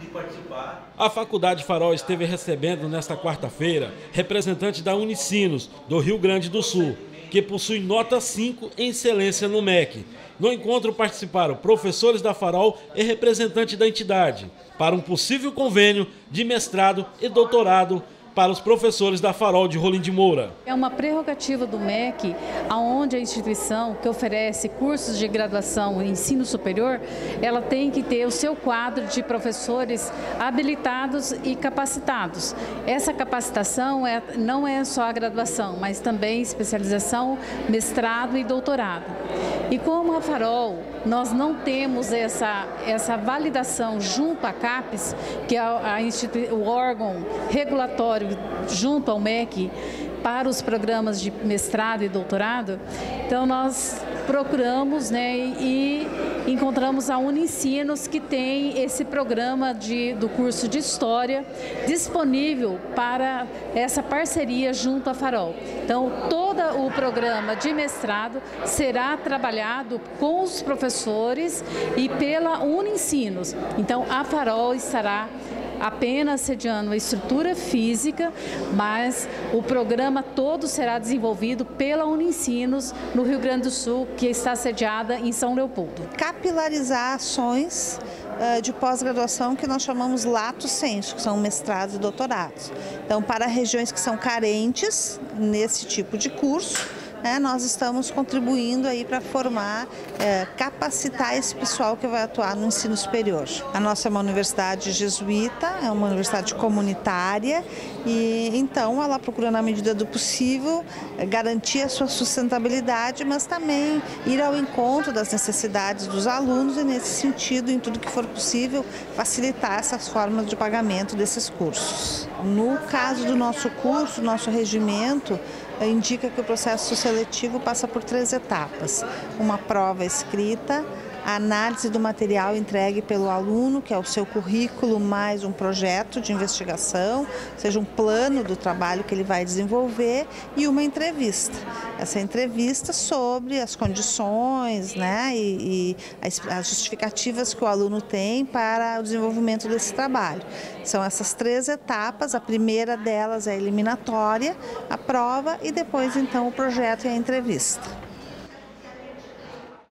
participar. A Faculdade Farol esteve recebendo nesta quarta-feira representantes da Unicinos, do Rio Grande do Sul, que possui nota 5 em excelência no MEC. No encontro participaram professores da Farol e representantes da entidade, para um possível convênio de mestrado e doutorado para os professores da Farol de Rolim de Moura. É uma prerrogativa do MEC, onde a instituição que oferece cursos de graduação em ensino superior, ela tem que ter o seu quadro de professores habilitados e capacitados. Essa capacitação não é só a graduação, mas também especialização, mestrado e doutorado. E como a Farol, nós não temos essa validação junto à CAPES, que é o órgão regulatório junto ao MEC para os programas de mestrado e doutorado, então nós procuramos, e encontramos a Unicinos, que tem esse programa do curso de História disponível para essa parceria junto à Farol. Então, todo o programa de mestrado será trabalhado com os professores e pela Unicinos. Então, a Farol estará apenas sediando a estrutura física, mas o programa todo será desenvolvido pela Unicinos no Rio Grande do Sul, que está sediada em São Leopoldo. Capilarizar ações de pós-graduação que nós chamamos lato sensu, que são mestrados e doutorados. Então, para regiões que são carentes nesse tipo de curso, nós estamos contribuindo aí para formar, capacitar esse pessoal que vai atuar no ensino superior. A nossa é uma universidade jesuíta, é uma universidade comunitária e então ela procura, na medida do possível, garantir a sua sustentabilidade, mas também ir ao encontro das necessidades dos alunos e, nesse sentido, em tudo que for possível, facilitar essas formas de pagamento desses cursos. No caso do nosso curso, nosso regimento indica que o processo seletivo passa por 3 etapas. Uma prova escrita, a análise do material entregue pelo aluno, que é o seu currículo mais um projeto de investigação, seja um plano do trabalho que ele vai desenvolver, e uma entrevista. Essa entrevista sobre as condições, e as justificativas que o aluno tem para o desenvolvimento desse trabalho. São essas 3 etapas, a primeira delas é a eliminatória, a prova e depois então o projeto e a entrevista.